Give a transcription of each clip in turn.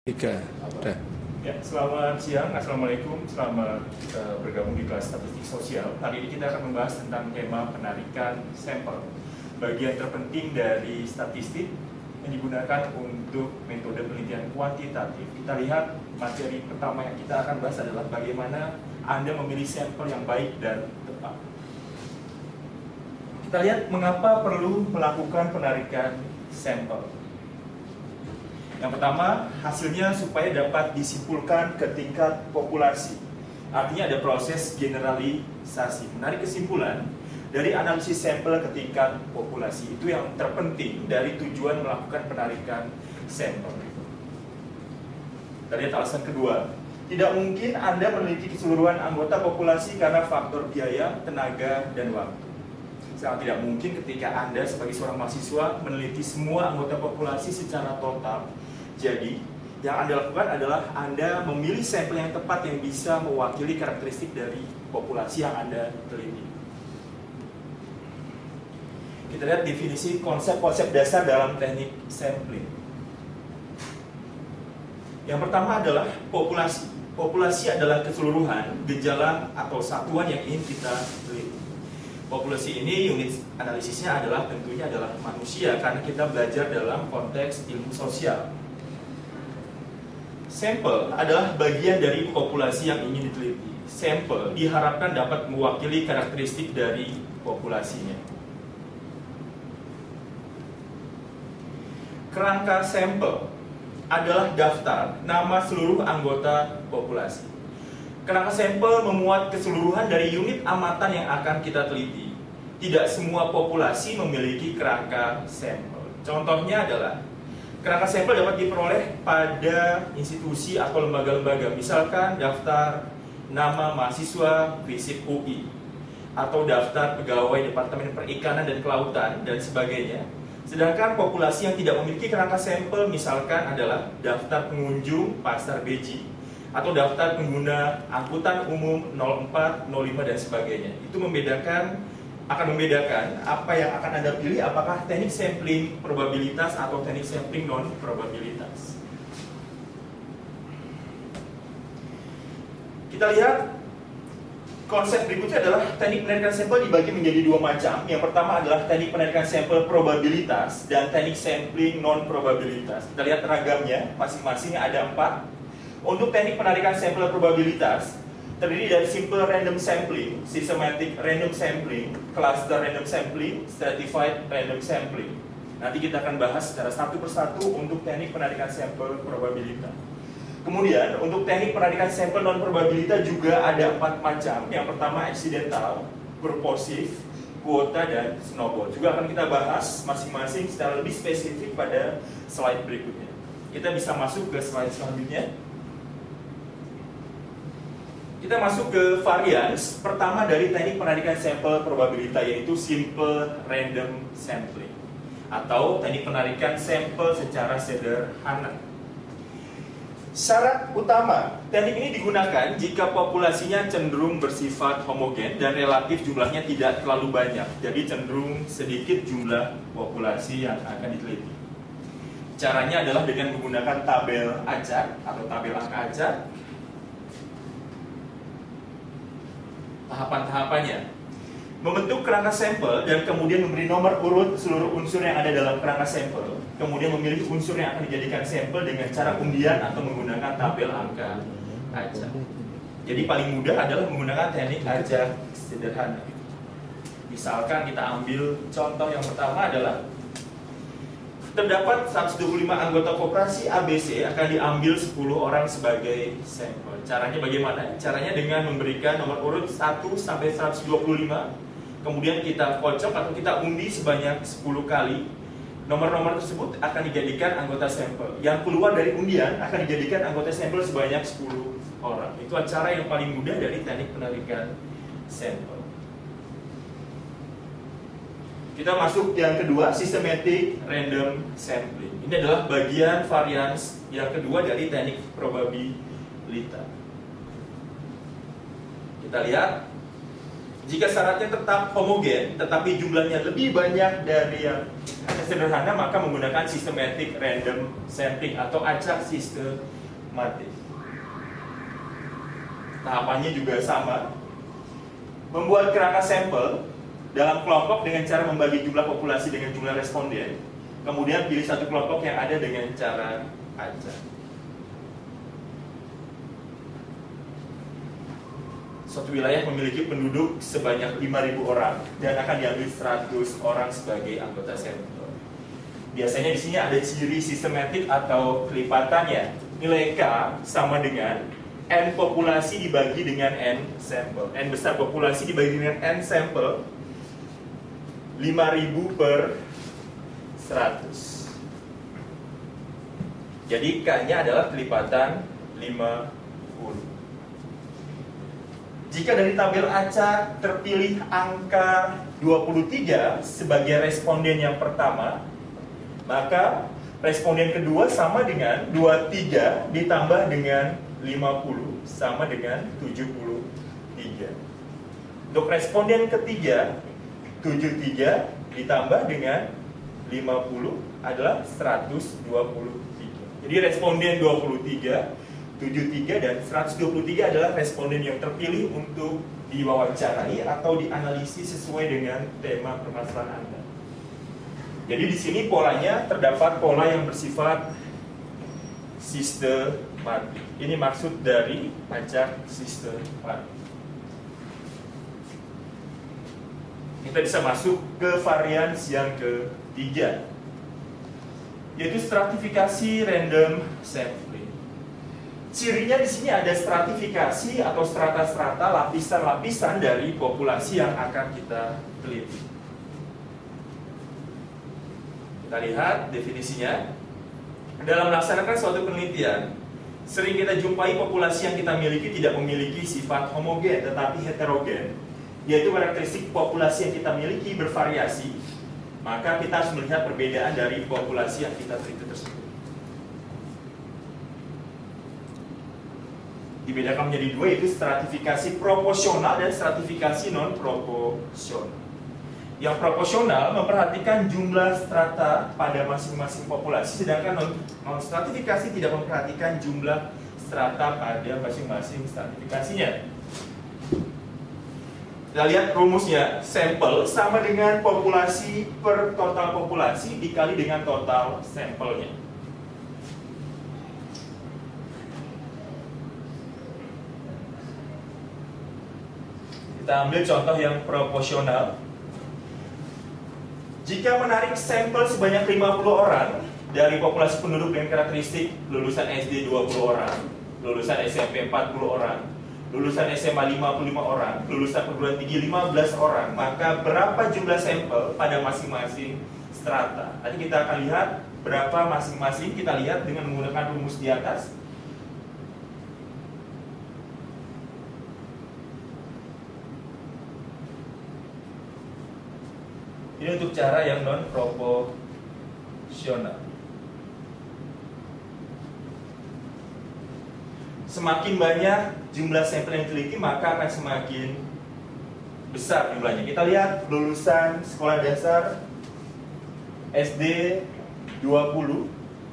Tiga, udah. Ya, selamat siang, assalamualaikum, selamat bergabung di kelas statistik sosial. Hari ini kita akan membahas tentang tema penarikan sampel, bagian terpenting dari statistik yang digunakan untuk metode penelitian kuantitatif. Kita lihat materi pertama yang kita akan bahas adalah bagaimana Anda memilih sampel yang baik dan tepat. Kita lihat mengapa perlu melakukan penarikan sampel. Yang pertama, hasilnya supaya dapat disimpulkan ke tingkat populasi. Artinya ada proses generalisasi, menarik kesimpulan dari analisis sampel ke tingkat populasi. Itu yang terpenting dari tujuan melakukan penarikan sampel. Kita lihat alasan kedua. Tidak mungkin Anda meneliti keseluruhan anggota populasi karena faktor biaya, tenaga, dan waktu. Sangat tidak mungkin ketika Anda sebagai seorang mahasiswa meneliti semua anggota populasi secara total. Jadi, yang Anda lakukan adalah Anda memilih sampel yang tepat yang bisa mewakili karakteristik dari populasi yang Anda teliti. Kita lihat definisi konsep-konsep dasar dalam teknik sampling. Yang pertama adalah populasi. Populasi adalah keseluruhan gejala atau satuan yang ingin kita teliti. Populasi ini unit analisisnya tentunya adalah manusia karena kita belajar dalam konteks ilmu sosial. Sampel adalah bagian dari populasi yang ingin diteliti. Sampel diharapkan dapat mewakili karakteristik dari populasinya. Kerangka sampel adalah daftar nama seluruh anggota populasi. Kerangka sampel memuat keseluruhan dari unit amatan yang akan kita teliti. Tidak semua populasi memiliki kerangka sampel. Contohnya adalah kerangka sampel dapat diperoleh pada institusi atau lembaga-lembaga, misalkan daftar nama mahasiswa FISIP UI, atau daftar pegawai Departemen Perikanan dan Kelautan, dan sebagainya. Sedangkan populasi yang tidak memiliki kerangka sampel, misalkan adalah daftar pengunjung Pasar Beji, atau daftar pengguna angkutan umum 04, 05, dan sebagainya. Itu akan membedakan apa yang akan Anda pilih, apakah teknik sampling probabilitas atau teknik sampling non-probabilitas. Kita lihat konsep berikutnya adalah teknik penarikan sampel dibagi menjadi dua macam. Yang pertama adalah teknik penarikan sampel probabilitas dan teknik sampling non-probabilitas. Kita lihat ragamnya, masing-masing ada 4. Untuk teknik penarikan sampel probabilitas, terdiri dari simple random sampling, systematic random sampling, cluster random sampling, stratified random sampling. Nanti kita akan bahas secara satu persatu untuk teknik penarikan sampel probabilitas. Kemudian untuk teknik penarikan sampel non-probabilitas juga ada 4 macam. Yang pertama accidental, purposive, kuota, dan snowball. Juga akan kita bahas masing-masing secara lebih spesifik pada slide berikutnya. Kita bisa masuk ke slide selanjutnya. Kita masuk ke varians pertama dari teknik penarikan sampel probabilitas, yaitu simple random sampling atau teknik penarikan sampel secara sederhana. Syarat utama teknik ini digunakan jika populasinya cenderung bersifat homogen dan relatif jumlahnya tidak terlalu banyak, jadi cenderung sedikit jumlah populasi yang akan diteliti. Caranya adalah dengan menggunakan tabel acak atau tabel angka acak. Tahapan-tahapannya: membentuk kerangka sampel dan kemudian memberi nomor urut seluruh unsur yang ada dalam kerangka sampel, kemudian memilih unsur yang akan dijadikan sampel dengan cara undian atau menggunakan tabel angka acak. Jadi paling mudah adalah menggunakan teknik acak sederhana. Misalkan kita ambil contoh yang pertama adalah terdapat 125 anggota koperasi ABC, akan diambil 10 orang sebagai sampel. Caranya bagaimana? Caranya dengan memberikan nomor urut 1 sampai 125, kemudian kita kocok atau kita undi sebanyak 10 kali. Nomor-nomor tersebut akan dijadikan anggota sampel. Yang keluar dari undian akan dijadikan anggota sampel sebanyak 10 orang. Itu cara yang paling mudah dari teknik penarikan sampel. Kita masuk yang kedua, systematic random sampling. Ini adalah bagian varians yang kedua dari teknik probabilitas. Kita lihat, jika syaratnya tetap homogen, tetapi jumlahnya lebih banyak dari yang sederhana, maka menggunakan systematic random sampling atau acak sistematis. Tahapannya juga sama. Membuat kerangka sampel dalam kelompok dengan cara membagi jumlah populasi dengan jumlah responden. Kemudian pilih satu kelompok yang ada dengan cara acak. Suatu wilayah memiliki penduduk sebanyak 5.000 orang dan akan diambil 100 orang sebagai anggota sampel. Biasanya di sini ada ciri sistematik atau kelipatannya. Nilai K sama dengan N populasi dibagi dengan N sampel. N besar populasi dibagi dengan N sampel 5.000 per 100. Jadi K-nya adalah kelipatan 50. Jika dari tabel acak terpilih angka 23 sebagai responden yang pertama, maka responden kedua sama dengan 23 ditambah dengan 50 sama dengan 73. Untuk responden ketiga, 73 ditambah dengan 50 adalah 123. Jadi responden 23, 73 dan 123 adalah responden yang terpilih untuk diwawancarai atau dianalisis sesuai dengan tema permasalahan Anda. Jadi di sini polanya terdapat pola yang bersifat sistematik. Ini maksud dari acak sistematik. Kita bisa masuk ke varian yang ketiga, yaitu stratifikasi random sampling. Cirinya di sini ada stratifikasi atau strata-strata, lapisan-lapisan dari populasi yang akan kita teliti. Kita lihat definisinya. Dalam melaksanakan suatu penelitian, sering kita jumpai populasi yang kita miliki tidak memiliki sifat homogen tetapi heterogen, yaitu karakteristik populasi yang kita miliki bervariasi. Maka kita harus melihat perbedaan dari populasi yang kita teliti tersebut. Dibedakan menjadi dua, yaitu stratifikasi proporsional dan stratifikasi non-proporsional. Yang proporsional memperhatikan jumlah strata pada masing-masing populasi, sedangkan non-stratifikasi tidak memperhatikan jumlah strata pada masing-masing stratifikasinya. Kita lihat rumusnya, sampel sama dengan populasi per total populasi dikali dengan total sampelnya. Kita ambil contoh yang proporsional. Jika menarik sampel sebanyak 50 orang dari populasi penduduk dengan karakteristik lulusan SD 20 orang, lulusan SMP 40 orang, lulusan SMA 55 orang, lulusan perguruan tinggi 15 orang, maka berapa jumlah sampel pada masing-masing strata? Nanti kita akan lihat berapa masing-masing, kita lihat dengan menggunakan rumus di atas. Ini untuk cara yang non-proporsional. Semakin banyak jumlah sampel yang diteliti, maka akan semakin besar jumlahnya. Kita lihat lulusan sekolah dasar SD 20,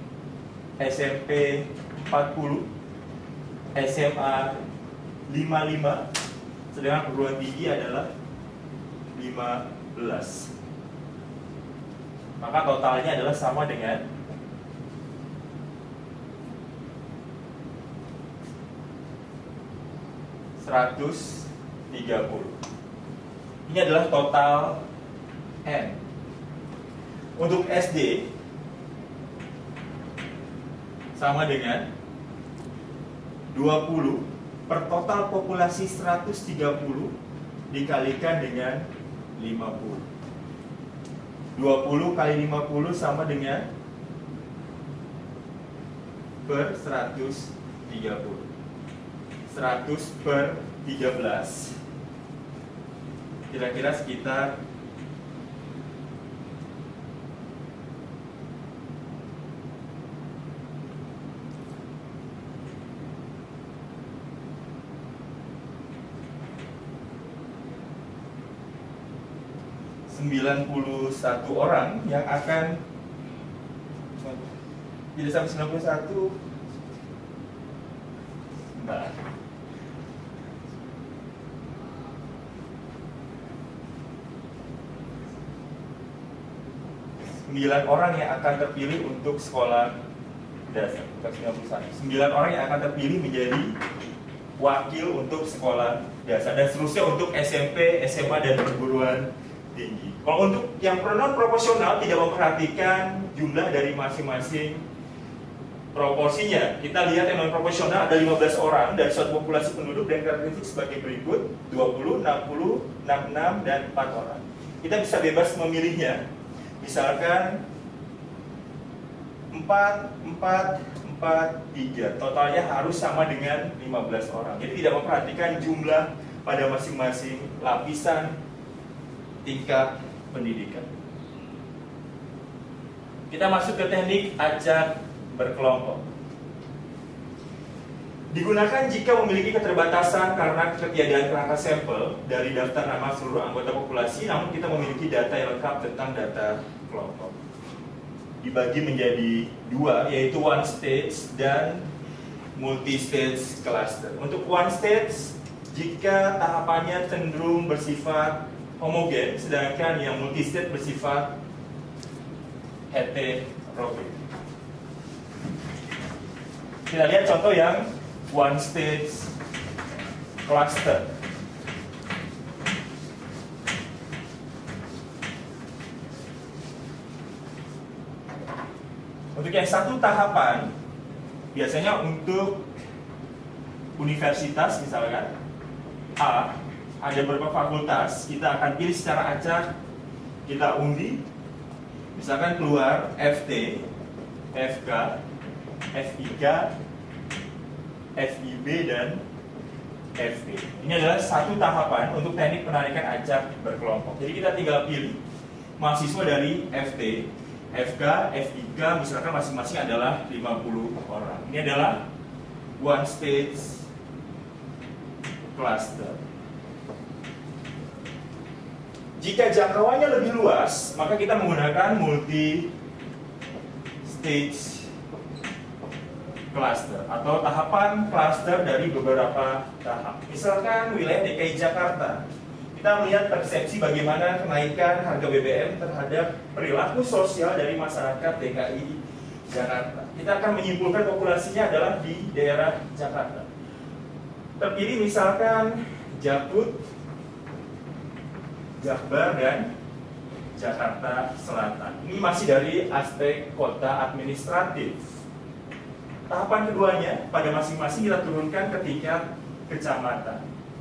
SMP 40, SMA 55, sedangkan perguruan tinggi adalah 15. Maka totalnya adalah sama dengan 130. Ini adalah total N. Untuk SD sama dengan 20 per total populasi 130 dikalikan dengan 50. 20 kali 50 sama dengan per 130. 100 per 13 kira-kira sekitar 91 orang yang akan tidak sampai 91, Bentar. 9 orang yang akan terpilih untuk sekolah dasar, bukan 91. 9 orang yang akan terpilih menjadi wakil untuk sekolah dasar dan seterusnya untuk SMP, SMA dan perguruan tinggi. Kalau untuk yang non proporsional tidak memperhatikan jumlah dari masing-masing proporsinya. Kita lihat yang non proporsional ada 15 orang dari suatu populasi penduduk dan karakteristik sebagai berikut: 20, 60, 66 dan 4 orang. Kita bisa bebas memilihnya. Misalkan 4, 4, 4, 3. Totalnya harus sama dengan 15 orang. Jadi tidak memperhatikan jumlah pada masing-masing lapisan tingkat pendidikan. Kita masuk ke teknik acak berkelompok. Digunakan jika memiliki keterbatasan karena ketiadaan kerangka sampel dari daftar nama seluruh anggota populasi, namun kita memiliki data yang lengkap tentang data kelompok. Dibagi menjadi 2, yaitu one stage dan multi stage cluster. Untuk one stage, jika tahapannya cenderung bersifat homogen, sedangkan yang multi stage bersifat heterogen. Kita lihat contoh yang one stage cluster. Untuk yang satu tahapan, biasanya untuk universitas misalkan A, ada beberapa fakultas, kita akan pilih secara acak, kita undi, misalkan keluar FT, FK, FIK, FIB dan FP. Ini adalah satu tahapan untuk teknik penarikan acak berkelompok. Jadi kita tinggal pilih mahasiswa dari FT, FK, FIK, misalkan masing-masing adalah 50 orang. Ini adalah one stage cluster. Jika jangkauannya lebih luas, maka kita menggunakan multi stage cluster atau tahapan cluster dari beberapa tahap. Misalkan wilayah DKI Jakarta, kita melihat persepsi bagaimana kenaikan harga BBM terhadap perilaku sosial dari masyarakat DKI Jakarta. Kita akan menyimpulkan populasinya adalah di daerah Jakarta. Terpilih misalkan Jakut, Jakbar, dan Jakarta Selatan. Ini masih dari aspek kota administratif. Tahapan keduanya, pada masing-masing kita turunkan ke tingkat kecamatan.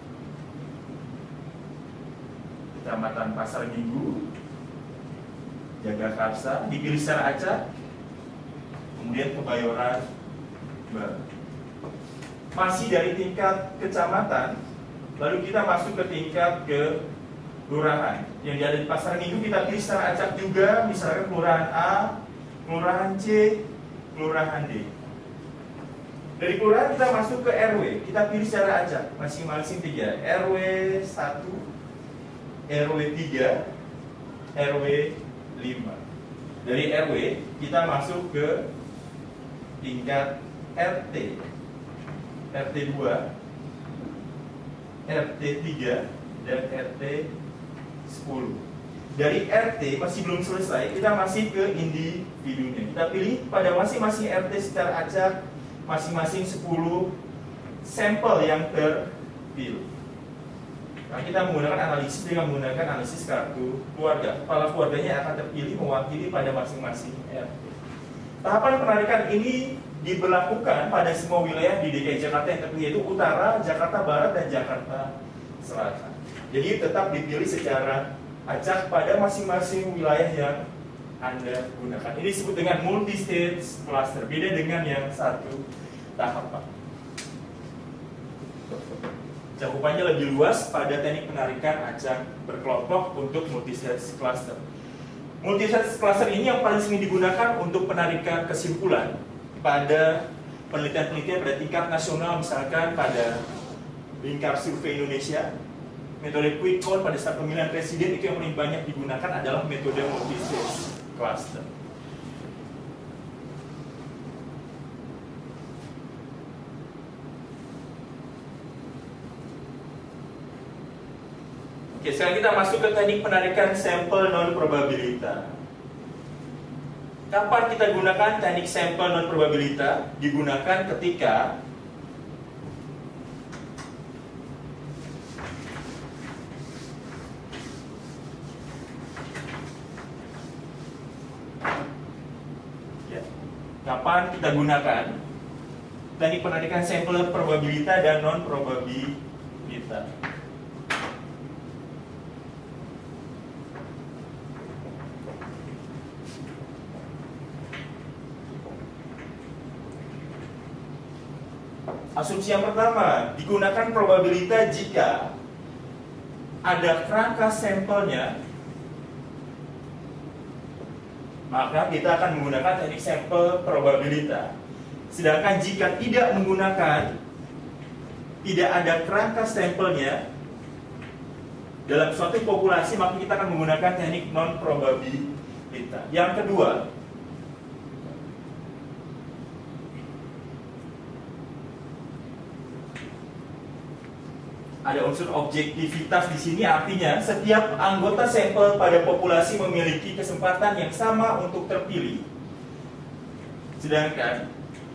Kecamatan Pasar Minggu, Jagakarsa, dipilih secara acak, kemudian Kebayoran Baru. Masih dari tingkat kecamatan, lalu kita masuk ke tingkat kelurahan. Yang ada di Pasar Minggu kita pilih secara acak juga, misalnya Kelurahan A, Kelurahan C, Kelurahan D. Dari kelurahan kita masuk ke RW, kita pilih secara acak, masing-masing 3, RW 1, RW 3, RW 5. Dari RW kita masuk ke tingkat RT, RT 2, RT 3, dan RT 10. Dari RT masih belum selesai, kita masih ke individunya. Kita pilih pada masing-masing RT secara acak, masing-masing 10 sampel yang terpilih. Nah, kita menggunakan analisis dengan menggunakan analisis kartu keluarga. Kepala keluarganya akan terpilih mewakili pada masing-masing RT. Tahapan penarikan ini diberlakukan pada semua wilayah di DKI Jakarta yang terpilih, yaitu Utara, Jakarta Barat, dan Jakarta Selatan. Jadi tetap dipilih secara acak pada masing-masing wilayah yang Anda gunakan. Ini disebut dengan multi-stage cluster, beda dengan yang satu tahapan. Cakupannya lebih luas pada teknik penarikan acak berkelompok untuk multi-stage cluster. Multi-stage cluster ini yang paling sering digunakan untuk penarikan kesimpulan pada penelitian-penelitian pada tingkat nasional, misalkan pada Lingkar Survei Indonesia. Metode quick count pada saat pemilihan presiden itu yang paling banyak digunakan adalah metode multi-stage cluster. Oke, sekarang kita masuk ke teknik penarikan sampel non-probabilita. Kapan kita gunakan teknik sampel non-probabilita? Digunakan ketika kapan kita gunakan teknik penarikan sampel probabilita dan non-probabilita. Asumsi yang pertama, digunakan probabilita jika ada kerangka sampelnya, maka kita akan menggunakan teknik sampel probabilita. Sedangkan jika tidak menggunakan, tidak ada kerangka sampelnya dalam suatu populasi, maka kita akan menggunakan teknik non-probabilita. Yang kedua, ada unsur objektivitas di sini, artinya setiap anggota sampel pada populasi memiliki kesempatan yang sama untuk terpilih. Sedangkan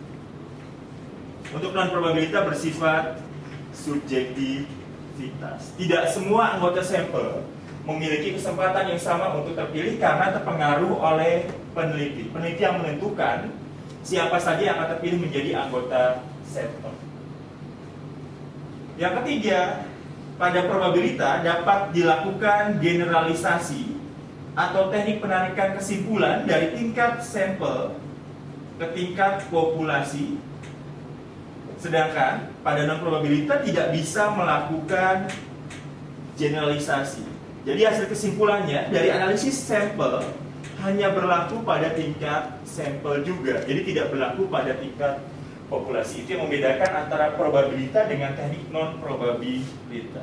untuk non-probabilita bersifat subjektivitas. Tidak semua anggota sampel memiliki kesempatan yang sama untuk terpilih karena terpengaruh oleh peneliti. Peneliti yang menentukan siapa saja yang akan terpilih menjadi anggota sampel. Yang ketiga, pada probabilita dapat dilakukan generalisasi atau teknik penarikan kesimpulan dari tingkat sampel ke tingkat populasi. Sedangkan pada non-probabilita tidak bisa melakukan generalisasi. Jadi hasil kesimpulannya dari analisis sampel hanya berlaku pada tingkat sampel juga. Jadi tidak berlaku pada tingkat populasi. Itu yang membedakan antara probabilita dengan teknik non-probabilita.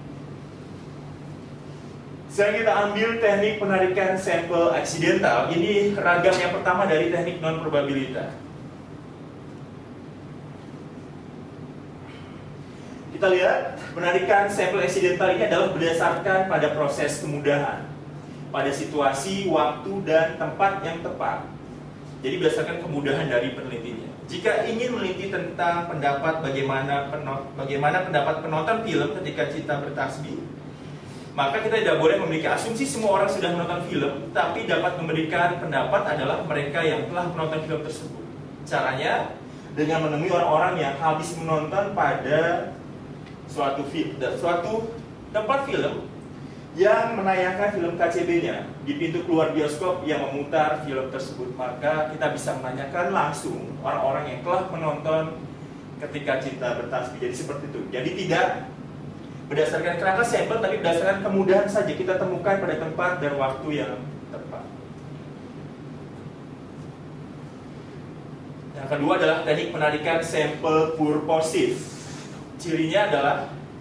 Sekarang kita ambil teknik penarikan sampel aksidental. Ini ragam yang pertama dari teknik non-probabilita. Kita lihat, penarikan sampel aksidental ini adalah berdasarkan pada proses kemudahan, pada situasi, waktu, dan tempat yang tepat. Jadi berdasarkan kemudahan dari penelitinya. Jika ingin meneliti tentang pendapat bagaimana pendapat penonton film ketika cinta bertasbih, maka kita tidak boleh memiliki asumsi semua orang sudah menonton film, tapi dapat memberikan pendapat adalah mereka yang telah menonton film tersebut. Caranya dengan menemui orang-orang yang habis menonton pada suatu tempat film yang menayangkan film KCB-nya di pintu keluar bioskop yang memutar film tersebut. Maka kita bisa menanyakan langsung orang-orang yang telah menonton ketika cinta bertasbih. Jadi seperti itu. Jadi tidak berdasarkan kerangka sampel, tapi berdasarkan kemudahan saja kita temukan pada tempat dan waktu yang tepat. Yang kedua adalah teknik penarikan sampel purposif. Cirinya adalah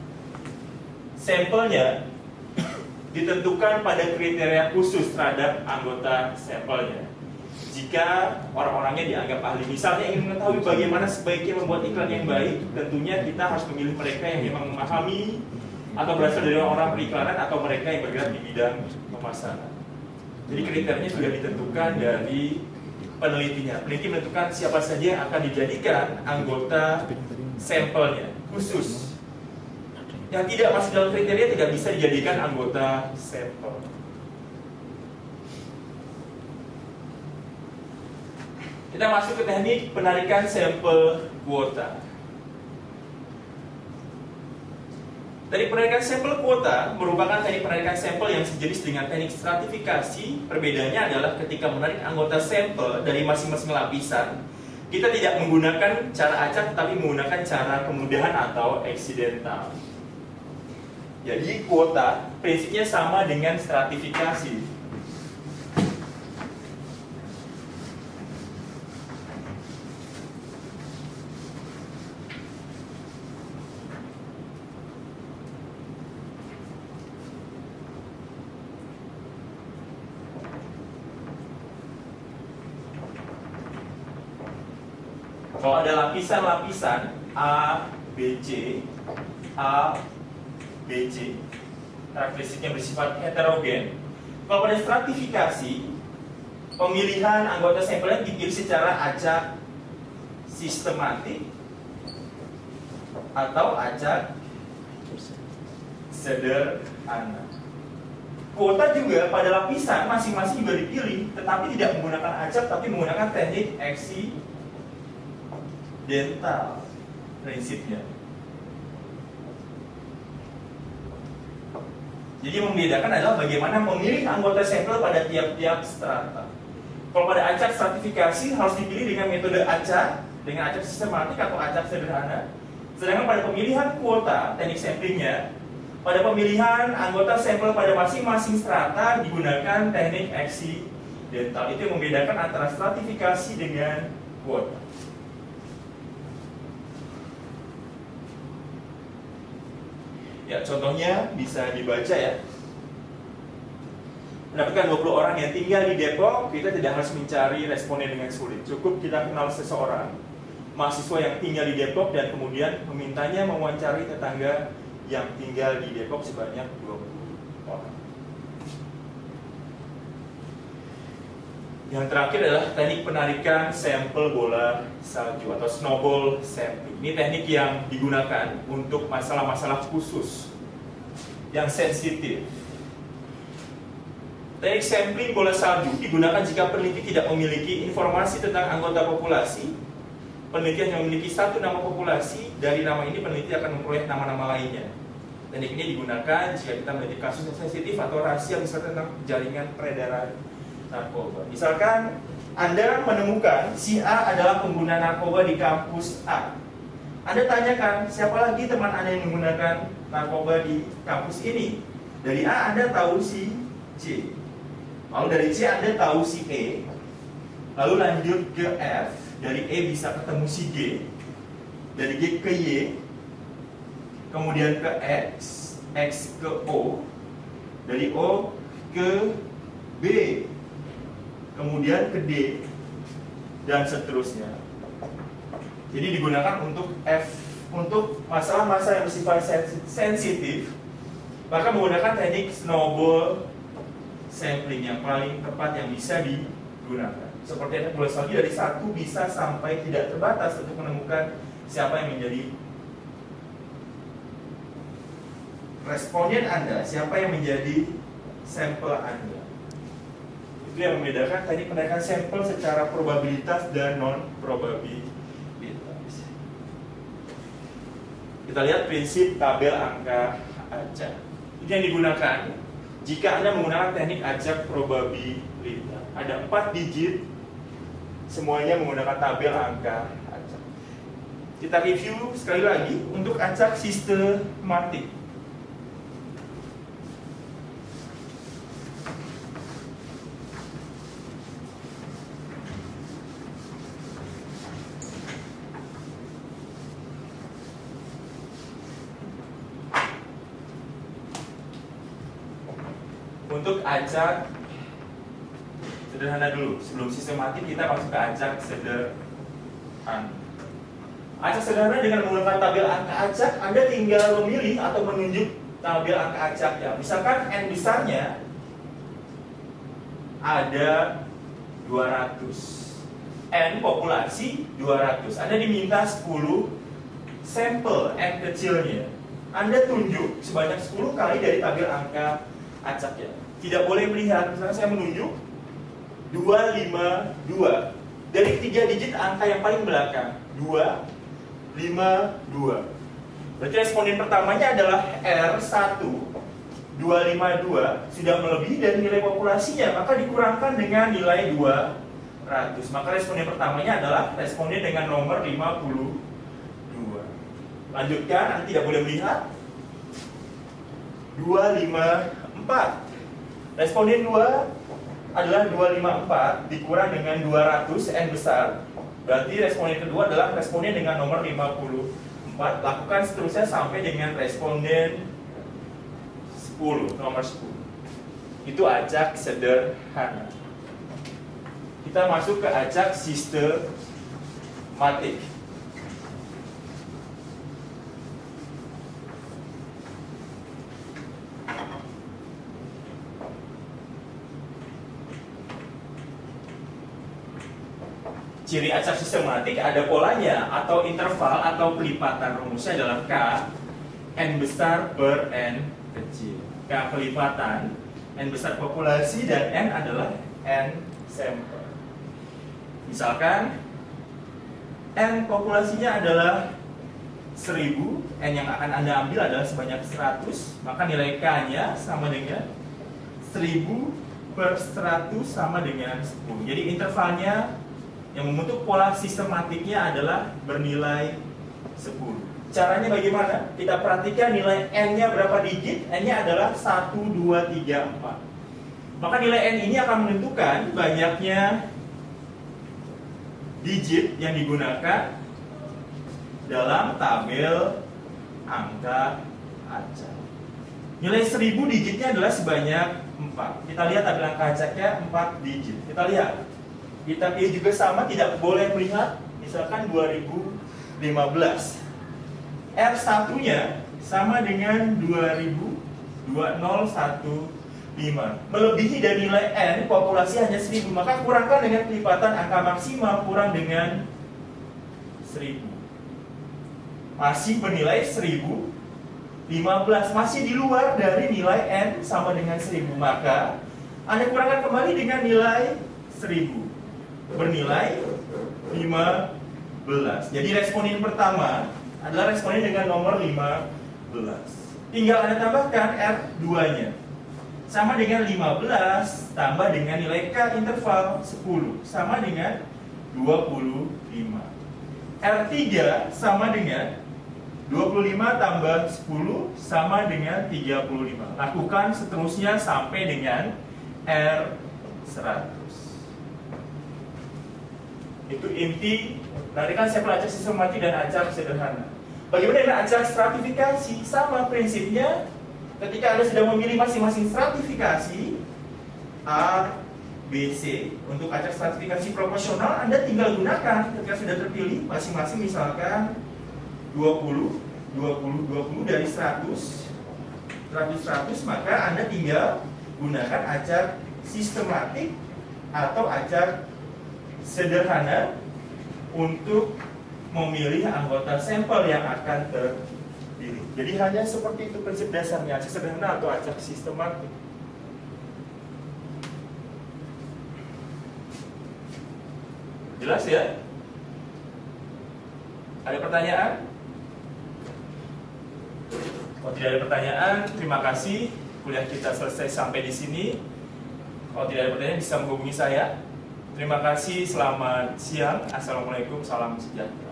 sampelnya ditentukan pada kriteria khusus terhadap anggota sampelnya. Jika orang-orangnya dianggap ahli, misalnya ingin mengetahui bagaimana sebaiknya membuat iklan yang baik, tentunya kita harus memilih mereka yang memang memahami atau berasal dari orang periklanan atau mereka yang bergerak di bidang pemasaran. Jadi kriterianya sudah ditentukan dari penelitinya. Peneliti menentukan siapa saja yang akan dijadikan anggota sampelnya khusus. Yang tidak masuk dalam kriteria tidak bisa dijadikan anggota sampel. Kita masuk ke teknik penarikan sampel kuota. Teknik penarikan sampel kuota merupakan teknik penarikan sampel yang sejenis dengan teknik stratifikasi. Perbedaannya adalah ketika menarik anggota sampel dari masing-masing lapisan, kita tidak menggunakan cara acak, tetapi menggunakan cara kemudahan atau eksidental. Jadi kuota prinsipnya sama dengan stratifikasi. Kalau ada lapisan-lapisan A, B, C, A, B, C. karakteristiknya bersifat heterogen. Kalau pada stratifikasi, pemilihan anggota sampelnya dipilih secara acak sistematik atau acak sederhana. Kuota juga pada lapisan masing-masing juga dipilih, tetapi tidak menggunakan acak, tapi menggunakan teknik eksidental prinsipnya. Jadi yang membedakan adalah bagaimana memilih anggota sampel pada tiap-tiap strata. Kalau pada acak stratifikasi harus dipilih dengan metode acak, dengan acak sistematik atau acak sederhana. Sedangkan pada pemilihan kuota, teknik samplingnya, pada pemilihan anggota sampel pada masing-masing strata digunakan teknik eksidental. Itu yang membedakan antara stratifikasi dengan kuota. Ya, contohnya bisa dibaca ya. Mendapatkan 20 orang yang tinggal di Depok, kita tidak harus mencari responden dengan sulit. Cukup kita kenal seseorang, mahasiswa yang tinggal di Depok, dan kemudian memintanya mewawancari tetangga yang tinggal di Depok sebanyak 20 orang. Yang terakhir adalah teknik penarikan sampel bola salju atau snowball sampling. Ini teknik yang digunakan untuk masalah-masalah khusus yang sensitif. Teknik sampling bola salju digunakan jika peneliti tidak memiliki informasi tentang anggota populasi. Peneliti yang memiliki satu nama populasi, dari nama ini peneliti akan memperoleh nama-nama lainnya. Teknik ini digunakan jika kita meneliti kasus yang sensitif atau rahasia, misalnya tentang jaringan peredaran narkoba. Misalkan Anda menemukan si A adalah pengguna narkoba di kampus A. Anda tanyakan, siapa lagi teman Anda yang menggunakan narkoba di kampus ini? Dari A Anda tahu si C. Lalu dari C Anda tahu si E. Lalu lanjut ke F. Dari E bisa ketemu si G. Dari G ke Y. Kemudian ke X. X ke O. Dari O ke B. Kemudian ke D, dan seterusnya. Jadi digunakan untuk untuk masalah-masalah yang bersifat sensitif, maka menggunakan teknik snowball sampling yang paling tepat yang bisa digunakan. Seperti yang boleh lagi, dari 1 bisa sampai tidak terbatas untuk menemukan siapa yang menjadi responden Anda, siapa yang menjadi sampel Anda. Itu yang membedakan teknik penarikan sampel secara probabilitas dan non-probabilitas. Kita lihat prinsip tabel angka acak. Ini yang digunakan jika Anda menggunakan teknik acak probabilitas. Ada 4 digit, semuanya menggunakan tabel angka acak. Kita review sekali lagi untuk acak sistematik. Untuk acak sederhana dulu, sebelum sistematik kita masuk ke acak sederhana. Acak sederhana dengan menggunakan tabel angka acak, Anda tinggal memilih atau menunjuk tabel angka acaknya. Misalkan N besarnya ada 200, N populasi 200. Anda diminta 10 sampel N kecilnya. Anda tunjuk sebanyak 10 kali dari tabel angka acaknya. Tidak boleh melihat, misalnya saya menunjuk 252 dari 3 digit angka yang paling belakang, 252. Berarti responden pertamanya adalah R1 252, sudah melebihi dari nilai populasinya, maka dikurangkan dengan nilai 200. Maka responden pertamanya adalah responden dengan nomor 52. Lanjutkan, nanti tidak boleh melihat 254. Responden 2 adalah 254 dikurang dengan 200, N besar. Berarti responden kedua adalah responden dengan nomor 54. Lakukan seterusnya sampai dengan responden 10, nomor 10. Itu acak sederhana. Kita masuk ke acak sistematik. ciri acak sistematik ada polanya atau interval atau pelipatan, rumusnya dalam K N besar per N kecil. K pelipatan, N besar populasi, dan N adalah N sampel. Misalkan N populasinya adalah 1000, N yang akan Anda ambil adalah sebanyak 100, maka nilai K-nya sama dengan 1000 per 100 sama dengan 10. Jadi intervalnya yang membentuk pola sistematiknya adalah bernilai 10. Caranya bagaimana? Kita perhatikan nilai N-nya berapa digit. N-nya adalah 1, 2, 3, 4. Maka nilai N ini akan menentukan banyaknya digit yang digunakan dalam tabel angka acak. Nilai 1000 digitnya adalah sebanyak 4. Kita lihat tabel angka acaknya 4 digit. Kita lihat. Kita pilih juga sama, tidak boleh melihat. Misalkan 2015. R1-nya sama dengan 2015. Melebihi dari nilai N, populasi hanya 1000. Maka kurangkan dengan pelipatan angka maksimal kurang dengan 1000. Masih bernilai 1015. Masih di luar dari nilai N sama dengan 1000. Maka Anda kurangkan kembali dengan nilai 1000. Bernilai 15. Jadi responden pertama adalah responden dengan nomor 15. Tinggal Anda tambahkan R2-nya. Sama dengan 15 tambah dengan nilai K interval 10 sama dengan 25. R3 sama dengan 25 tambah 10 sama dengan 35. Lakukan seterusnya sampai dengan R100. Itu inti. Tadi kan saya pelajari sistematik dan acak sederhana. Bagaimana dengan acak stratifikasi? Sama prinsipnya. Ketika Anda sudah memilih masing-masing stratifikasi A, B, C untuk acak stratifikasi proporsional, Anda tinggal gunakan ketika sudah terpilih masing-masing, misalkan 20, 20, 20 dari 100, 100, maka Anda tinggal gunakan acak sistematik atau acak sederhana untuk memilih anggota sampel yang akan terpilih. Jadi hanya seperti itu prinsip dasarnya, acak sederhana atau acak sistematik. Jelas ya? Ada pertanyaan? Kalau tidak ada pertanyaan, terima kasih. Kuliah kita selesai sampai di sini. Kalau tidak ada pertanyaan, bisa menghubungi saya. Terima kasih, selamat siang. Assalamualaikum, salam sejahtera.